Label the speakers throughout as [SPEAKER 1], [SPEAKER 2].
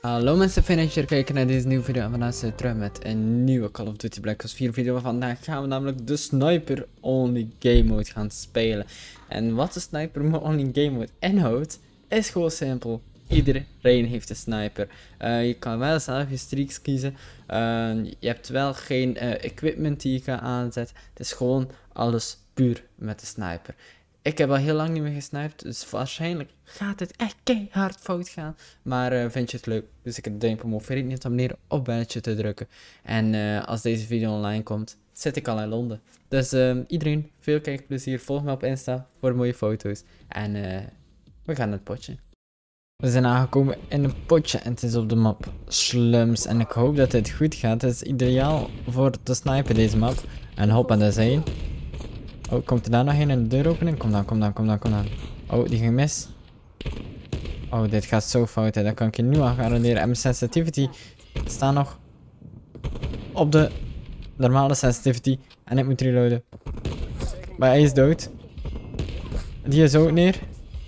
[SPEAKER 1] Hallo mensen, fijn dat jullie kijken naar deze nieuwe video en vandaag zijn we terug met een nieuwe Call of Duty Black Ops 4 video. Vandaag gaan we namelijk de Sniper Only Game Mode gaan spelen. En wat de Sniper Only Game Mode inhoudt, is gewoon simpel. Iedereen heeft een sniper. Je kan wel zelf je streaks kiezen. Je hebt wel geen equipment die je kan aanzetten. Het is gewoon alles puur met de sniper. Ik heb al heel lang niet meer gesniped, dus waarschijnlijk gaat het echt keihard fout gaan. Maar vind je het leuk? Dus ik heb de duimpje omhoog. Vergeet niet te abonneren of belletje te drukken. En als deze video online komt, zit ik al in Londen. Dus iedereen, veel kijkplezier. Volg me op Insta voor mooie foto's. En we gaan naar het potje. We zijn aangekomen in een potje en het is op de map Slums. En ik hoop dat dit goed gaat. Het is ideaal voor te snipen deze map. En hop, en dat is één. Oh, komt er daar nog een in de deur openen? Kom dan. Oh, die ging mis. Oh, dit gaat zo fout, hè. Dat kan ik je nu al garanderen. En mijn sensitivity staat nog op de normale sensitivity. En ik moet reloaden. Maar hij is dood. Die is ook neer.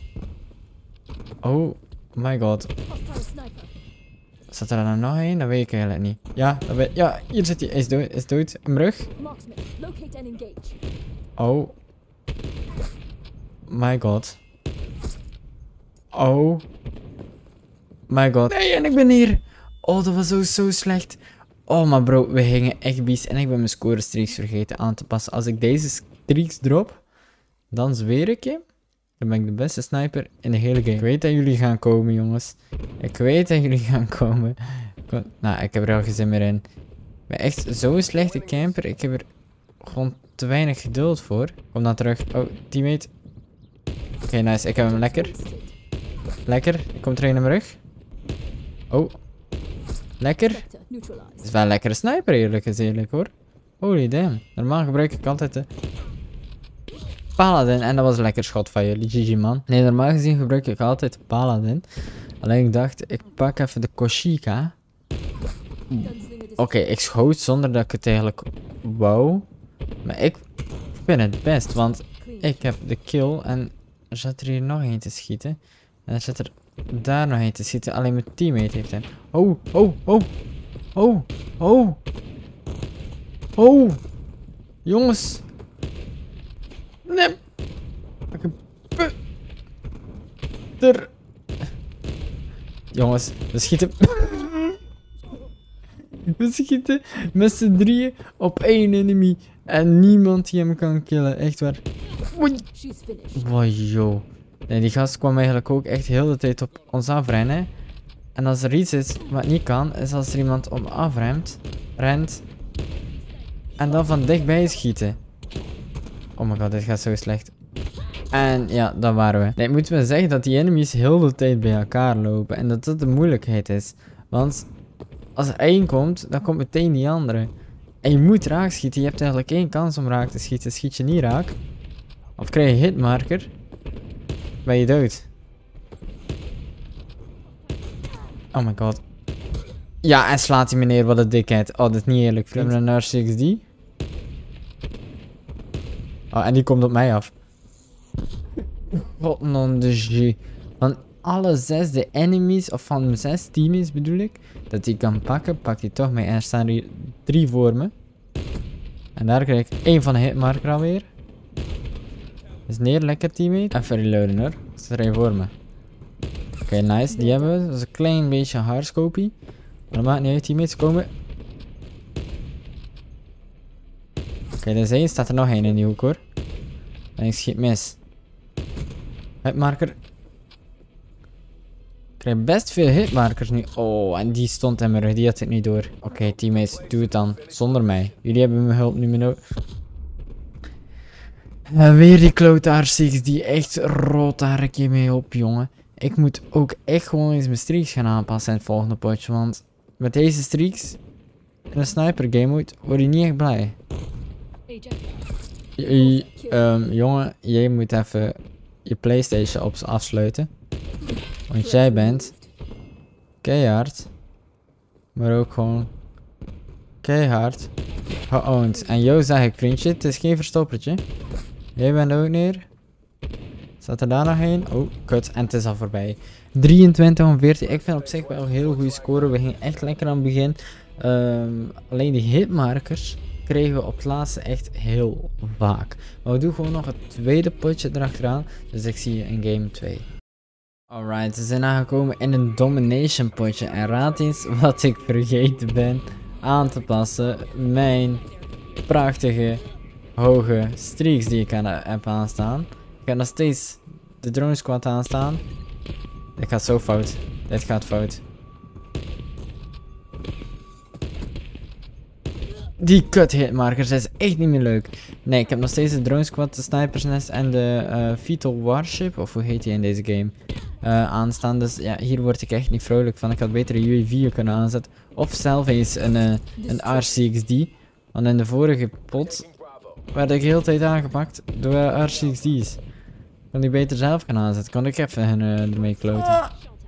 [SPEAKER 1] Oh my god. Zat er dan nog een? Dat weet ik eigenlijk niet. Ja, ja, hier zit hij. Hij is dood. In mijn rug. Oh. My god. Oh. My god. Nee, en ik ben hier. Oh, dat was zo slecht. Oh, maar bro, we gingen echt bies. En ik ben mijn score streaks vergeten aan te passen. Als ik deze streaks drop, dan zweer ik je. Dan ben ik de beste sniper in de hele game. Ik weet dat jullie gaan komen, jongens. Ik weet dat jullie gaan komen. Nou, ik heb er al geen zin meer in. Ik ben echt zo'n slechte camper. Ik heb er gewoon te weinig geduld voor. Kom dan terug. Oh, teammate. Oké, nice. Ik heb hem lekker. Lekker. Komt er een in mijn rug. Oh. Lekker. Het is wel een lekkere sniper, eerlijk gezegd, hoor. Holy damn. Normaal gebruik ik altijd de Paladin. En dat was een lekker schot van jullie. GG, man. Nee, normaal gezien gebruik ik altijd de Paladin. Alleen ik dacht, ik pak even de Koshika. Oké, ik schoot zonder dat ik het eigenlijk wou. Maar ik vind het best, want ik heb de kill en er zit er hier nog één te schieten. En er zit er daar nog één te schieten, alleen mijn teammate heeft hem. Oh. Jongens. Nee. Jongens, we schieten. We schieten met z'n drieën op één enemy. En niemand die hem kan killen. Echt waar. Oei. Wow, joh. Nee, die gast kwam eigenlijk ook echt heel de tijd op ons afrennen. En als er iets is wat niet kan, is als er iemand om afremt, rent. En dan van dichtbij schieten. Oh my god, dit gaat zo slecht. En ja, dat waren we. Nee, moeten we zeggen dat die enemies heel de tijd bij elkaar lopen. En dat dat de moeilijkheid is. Want als er één komt, dan komt meteen die andere. En je moet raak schieten. Je hebt eigenlijk één kans om raak te schieten. Schiet je niet raak, of krijg je hitmarker, ben je dood. Oh my god. Ja, en slaat die meneer, wat een dikheid. Oh, dat is niet eerlijk, vriend. We hebben een R6D. Oh, en die komt op mij af. God non de G. Van alle 6 de enemies, of van 6 teammates bedoel ik, dat die kan pakken, pakt hij toch mee. En er staan hier 3 voor me. En daar krijg ik 1 van de hitmarker alweer. Is neer, lekker teammate. Even reloaden hoor. Er staat er 1 voor me. Oké, nice. Die hebben we. Dat is een klein beetje een hardscopie. Maar dat maakt niet uit, teammates komen. Oké, dat is 1. Staat er nog 1 in die hoek hoor. En ik schiet mis. Hitmarker. Ik krijg best veel hitmarkers nu. Oh, en die stond in mijn rug. Die had het niet door. Oké, teammates, doe het dan. Zonder mij. Jullie hebben mijn hulp niet meer nodig. En weer die klote R6 die echt rood daar ik je mee op, jongen. Ik moet ook echt gewoon eens mijn streaks gaan aanpassen in het volgende potje. Want met deze streaks in een sniper game mode word je niet echt blij. Jongen, jij moet even je PlayStation afsluiten. Want jij bent keihard. Maar ook gewoon keihard geowned. En jou zeg ik, vriendje, het is geen verstoppertje. Jij bent ook neer. Staat er daar nog een? Oh, kut. En het is al voorbij. 23 om 14. Ik vind op zich wel een heel goede score. We gingen echt lekker aan het begin. Alleen die hitmarkers kregen we op het laatste echt heel vaak. Maar we doen gewoon nog het tweede potje erachteraan. Dus ik zie je in game 2. Alright, we zijn aangekomen in een domination potje. En raad eens wat ik vergeten ben aan te passen. Mijn prachtige hoge streaks die ik heb aanstaan. Ik heb nog steeds de drone squad aanstaan. Dit gaat zo fout. Dit gaat fout. Die kut hitmarkers is echt niet meer leuk. Nee, ik heb nog steeds de drone squad, de snipers nest en de fetal warship, of hoe heet die in deze game, aanstaan. Dus ja, hier word ik echt niet vrolijk van. Ik had beter een UAV kunnen aanzetten. Of zelf eens een RCXD. Want in de vorige pot werd ik de hele tijd aangepakt door RCXD's. Kon die beter zelf gaan aanzetten. Kon ik even hun ermee kloten.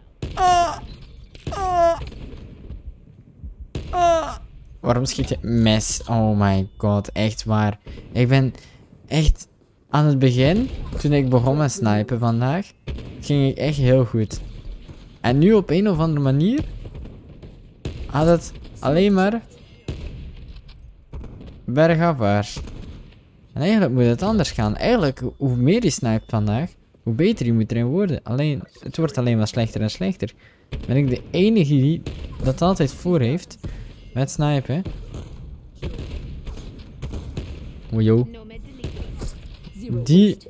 [SPEAKER 1] Waarom schiet je mes? Oh my god, echt waar. Ik ben echt aan het begin, toen ik begon met snipen vandaag, ging ik echt heel goed. En nu op een of andere manier had het alleen maar bergafwaarts. En eigenlijk moet het anders gaan. Eigenlijk, hoe meer je snipet vandaag, hoe beter je moet erin worden. Alleen, het wordt alleen maar slechter en slechter. Ben ik de enige die dat altijd voor heeft met snipen. Oh yo. Die.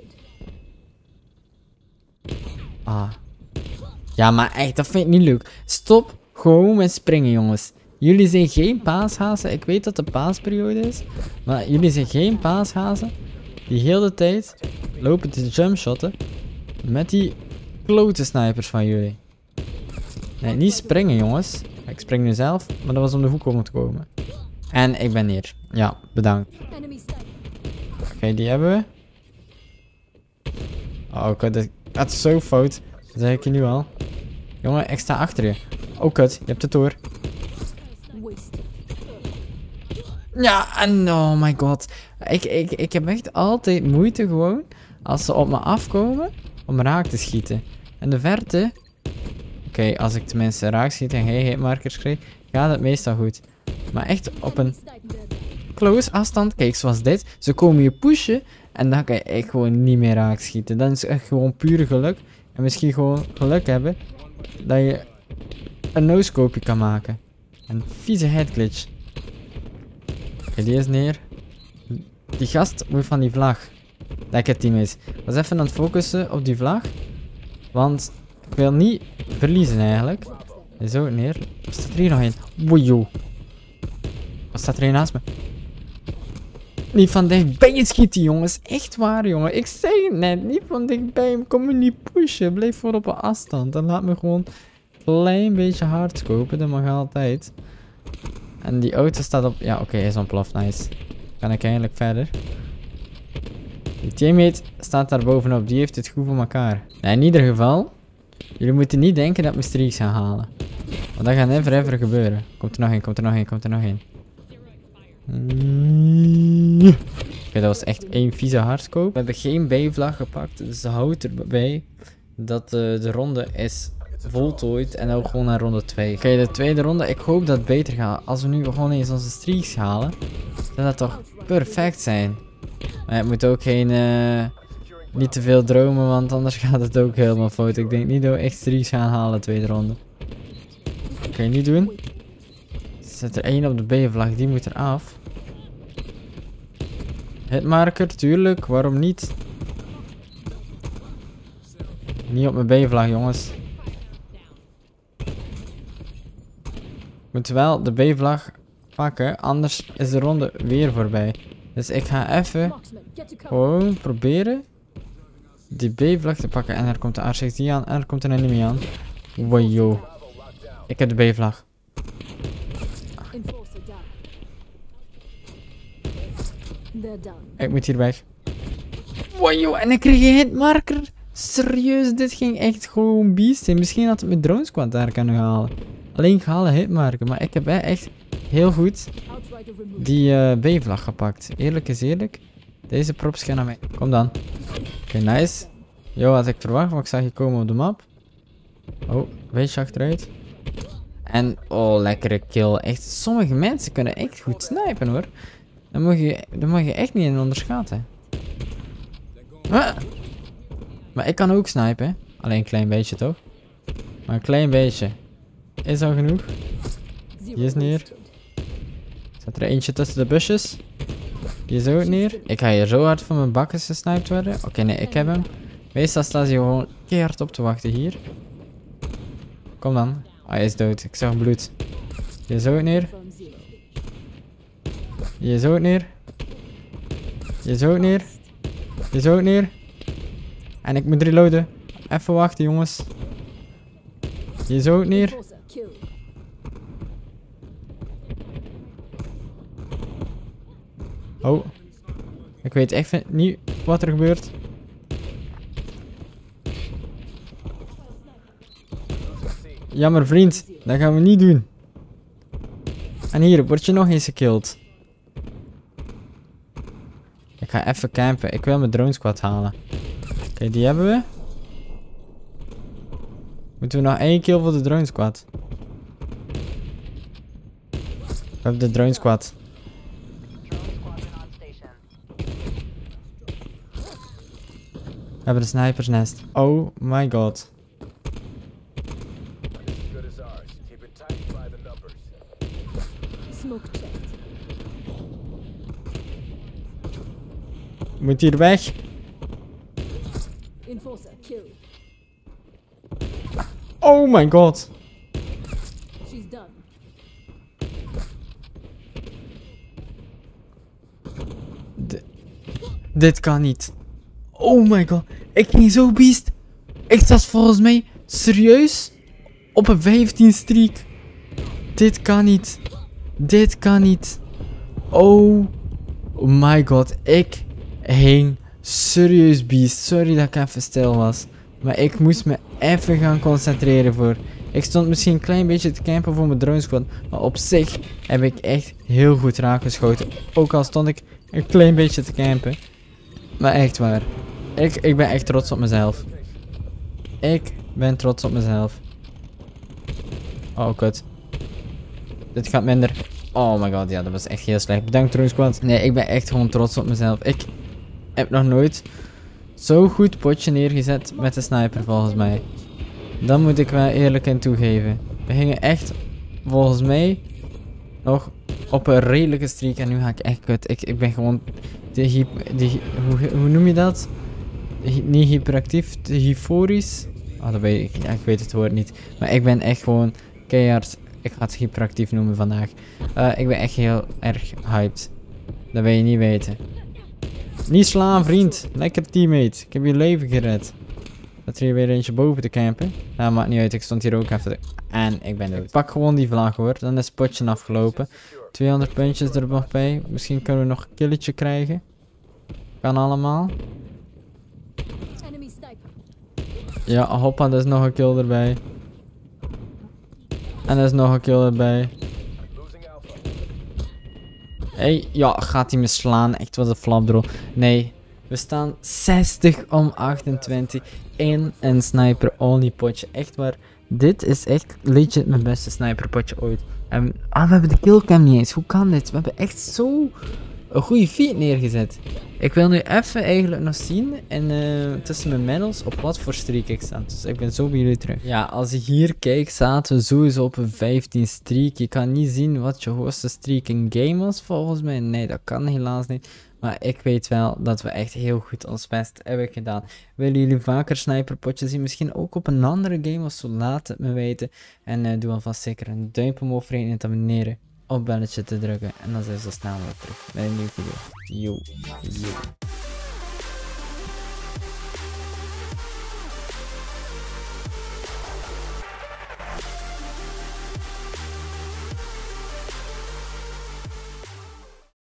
[SPEAKER 1] Ah. Ja, maar echt, dat vind ik niet leuk. Stop gewoon met springen, jongens. Jullie zijn geen paashazen. Ik weet dat de paasperiode is. Maar jullie zijn geen paashazen. Die heel de tijd lopen te jumpshotten. Met die klote snipers van jullie. Nee, niet springen, jongens. Ik spring nu zelf. Maar dat was om de hoek om te komen. En ik ben neer. Ja, bedankt. Oké, die hebben we. Oh, kut. Dat is zo fout. Dat zeg ik je nu al. Jongen, ik sta achter je. Oh, kut. Je hebt het door. Ja, en oh my god. Ik heb echt altijd moeite gewoon, als ze op me afkomen, om raak te schieten. In de verte, oké, als ik tenminste raak schiet en geen hitmarkers krijg, gaat het meestal goed. Maar echt op een close afstand, kijk zoals dit, ze komen je pushen en dan kan ik gewoon niet meer raak schieten. Dan is het echt gewoon puur geluk. En misschien gewoon geluk hebben dat je een no-scope kan maken. Een vieze headglitch. Oké, die is neer. Die gast moet van die vlag. Lekker team is. Ik was even aan het focussen op die vlag. Want ik wil niet verliezen eigenlijk. Die is ook neer. Er staat er hier nog een. Wojo. Wat staat er een naast me? Niet van dichtbij schieten, jongens. Echt waar, jongen. Ik zei het net. Niet van dichtbij. Kom me niet pushen. Blijf voor op een afstand. En laat me gewoon een klein beetje hardscopen. Dat mag altijd. En die auto staat op... Ja, oké, hij is ontploft. Nice. Kan ik eindelijk verder. Die teammate staat daar bovenop. Die heeft het goed voor elkaar. Nou, in ieder geval... Jullie moeten niet denken dat we streaks gaan halen. Want dat gaat never ever gebeuren. Komt er nog één, komt er nog één, komt er nog één. Oké, dat was echt één vieze hardscope. We hebben geen B-vlag gepakt. Dus houd erbij dat de ronde is voltooid. En dan gewoon naar ronde 2. Oké, de tweede ronde. Ik hoop dat het beter gaat. Als we nu gewoon eens onze streaks halen. Dan dat toch perfect zijn. Maar het moet ook geen... niet te veel dromen, want anders gaat het ook helemaal fout. Ik denk niet dat we echt streaks gaan halen, tweede ronde. Oké, niet doen. Zet er één op de B-vlag, die moet er af. Hitmarker, tuurlijk, waarom niet? Niet op mijn B-vlag, jongens. Moet wel de B-vlag pakken, anders is de ronde weer voorbij. Dus ik ga even gewoon proberen die B-vlag te pakken. En er komt de R6D aan en er komt een enemy aan. Wow. Ik heb de B-vlag. Ik moet hier weg. Wow, en ik kreeg een hitmarker. Serieus, dit ging echt gewoon beest zijn. Misschien had het met drone squad daar kunnen halen. Alleen gehaald hitmarker, maar ik heb echt heel goed die B-vlag gepakt. Eerlijk is eerlijk. Deze props gaan naar mij. Kom dan. Oké, nice. Jo, had ik verwacht, maar ik zag je komen op de map. Oh, beetje achteruit. En, oh, lekkere kill. Echt, sommige mensen kunnen echt goed snipen, hoor. Dat mag je echt niet in onderschatten. Ah! Maar ik kan ook snipen, hè. Alleen een klein beetje, toch? Maar een klein beetje. Is al genoeg. Die is neer. Zet er eentje tussen de busjes. Die is ook neer. Ik ga hier zo hard van mijn bakken gesniped worden. Oké, nee, ik heb hem. Meestal staat hij gewoon keihard op te wachten hier. Kom dan. Ah, hij is dood. Ik zag bloed. Die is ook neer. Die is ook neer. Die is ook neer. Die is ook neer. En ik moet reloaden. Even wachten, jongens. Die is ook neer. Oh. Ik weet echt niet wat er gebeurt. Jammer, vriend. Dat gaan we niet doen. En hier, word je nog eens gekilld. Ik ga even campen. Ik wil mijn drone squad halen. Oké, die hebben we. Moeten we nog 1 kill voor de drone squad? We hebben de drone squad. We hebben de snipersnest. Oh my god. Moet hier weg. Oh my god. Dit kan niet. Oh my god. Ik ging zo beest. Ik sta volgens mij serieus op een 15 streak. Dit kan niet. Dit kan niet. Oh my god. Ik ging serieus beest. Sorry dat ik even stil was. Maar ik moest me even gaan concentreren voor. Ik stond misschien een klein beetje te campen voor mijn drone squad. Maar op zich heb ik echt heel goed raakgeschoten. Ook al stond ik een klein beetje te campen. Maar echt waar. Ik ben echt trots op mezelf. Ik ben trots op mezelf. Oh, kut. Dit gaat minder. Oh my god, ja, dat was echt heel slecht. Bedankt, drone squad. Nee, ik ben echt gewoon trots op mezelf. Ik heb nog nooit zo goed potje neergezet met de sniper, volgens mij. Dat moet ik wel eerlijk in toegeven. We gingen echt, volgens mij, nog op een redelijke streak. En nu ga ik echt kut. Ik ben gewoon... hoe noem je dat? Niet hyperactief, hyporisch. Oh, dat weet ik. Ja, ik weet het woord niet. Maar ik ben echt gewoon keihard... Ik ga het hyperactief noemen vandaag. Ik ben echt heel erg hyped. Dat wil je niet weten. Niet slaan, vriend. Lekker teammate. Ik heb je leven gered. Dat er hier weer eentje boven te campen. Nou, maakt niet uit. Ik stond hier ook even. En ik ben dood. Ik pak gewoon die vlag, hoor. Dan is het potje afgelopen. 200 puntjes er nog bij. Misschien kunnen we nog een killetje krijgen. Kan allemaal. Ja, hoppa. Er is nog een kill erbij. En er is nog een kill erbij. Hey, ja, gaat hij me slaan? Echt wat een flapdrol. Nee, we staan 60-28 in een sniper-only potje. Echt waar, dit is echt legit mijn beste sniper-potje ooit. We hebben de killcam niet eens. Hoe kan dit? We hebben echt zo een goede feed neergezet. Ik wil nu even eigenlijk nog zien tussen mijn medals op wat voor streak ik sta. Dus ik ben zo bij jullie terug. Ja, als je hier kijkt, zaten we sowieso op een 15 streak. Je kan niet zien wat je hoogste streak in game was volgens mij. Nee, dat kan helaas niet. Maar ik weet wel dat we echt heel goed ons best hebben gedaan. Willen jullie vaker sniperpotjes zien? Misschien ook op een andere game of zo? Laat het me weten. En doe alvast zeker een duimpje omhoog voor je te abonneren. Op belletje te drukken. En dan zijn we zo snel weer terug bij een nieuwe video. Yo.